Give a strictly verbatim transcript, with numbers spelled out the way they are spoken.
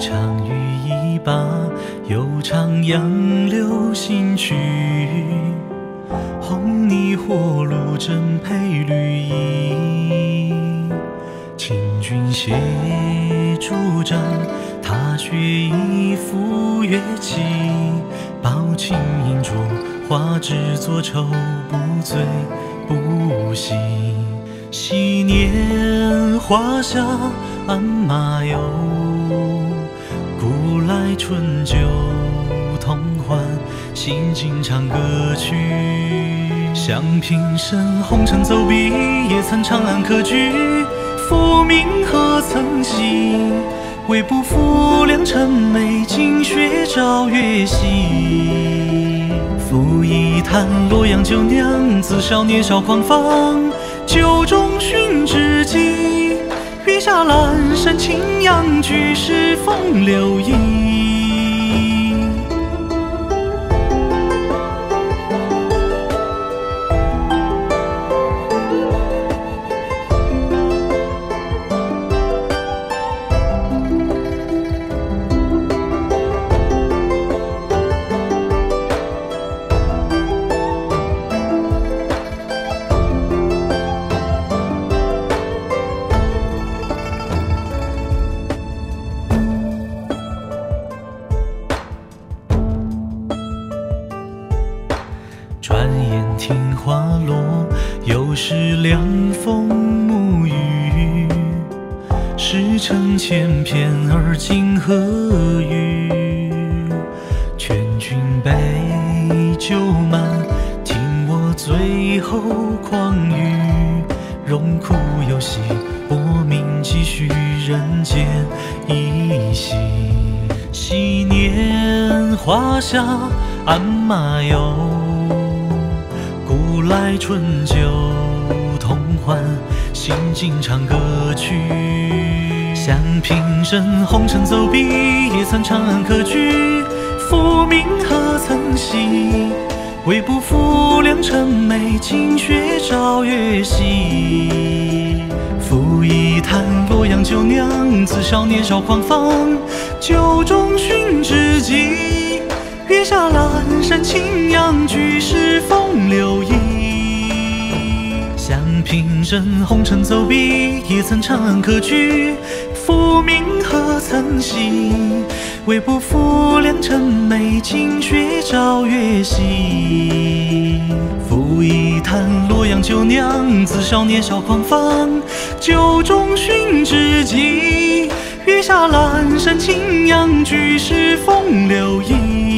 场雨一把，又唱杨柳新曲。红泥火炉正配绿衣，请君携竹杖，踏雪一副乐器。抱琴饮酌，花枝作愁，不醉不醒。昔年华夏鞍马游，古来春酒同欢，新晋唱歌曲。想平生红尘走笔，也曾长安客居。浮名何曾行，为不负良辰美景，雪照月夕。赋一坛洛阳酒酿，自少年少狂放。酒中寻知己，月下阑珊轻扬，举世风流意。转眼听花落，又是凉风沐雨。诗成千篇，而今何语？劝君杯酒满，听我最后狂语。荣枯有喜，薄命几许，人间一夕。昔年华夏鞍马游，古来春酒同欢，新晋唱歌曲。想平生红尘走笔，也曾长安客居。浮名何曾惜，为不负良辰美景，雪照月夕。赋一坛洛阳酒酿，自少年少狂放。酒中寻知己，月下阑珊轻扬，举世风流意。想平生红尘走笔，也曾长安客居。浮名何曾惜，为不负良辰美景，雪照月夕。赋一坛洛阳酒酿，自少年少狂放。酒中寻知己，月下阑珊轻扬，举世风流意。